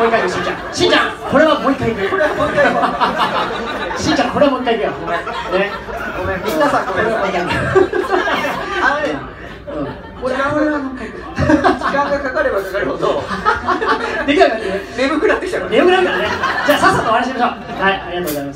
う一回行く。しんちゃんこれはもう一回行く。しんちゃんこれはもう一回行くよ。ね、 ごめん、みんなさんごめんなさい。 俺はもう一回行く。 時間がかかればかかるほどできなかったね。 眠くなってきたから。 眠くなるからね。じゃあさっさと終わりにしましょう。はい、ありがとうございます。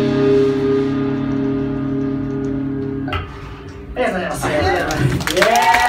ありがとうございます。